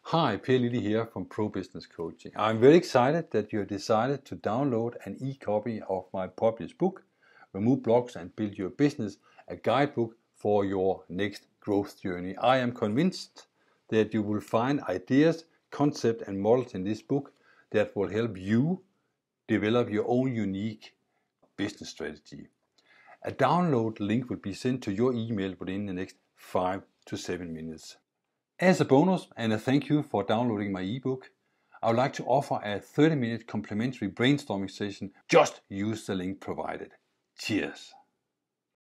Hi, Per Lilly here from Pro Business Coaching. I'm very excited that you have decided to download an e-copy of my published book, Remove Blocks and Build Your Business, a guidebook for your next growth journey. I am convinced that you will find ideas, concepts and models in this book that will help you develop your own unique business strategy. A download link will be sent to your email within the next 5 to 7 minutes. As a bonus and a thank you for downloading my ebook, I would like to offer a 30-minute complimentary brainstorming session. Just use the link provided. Cheers!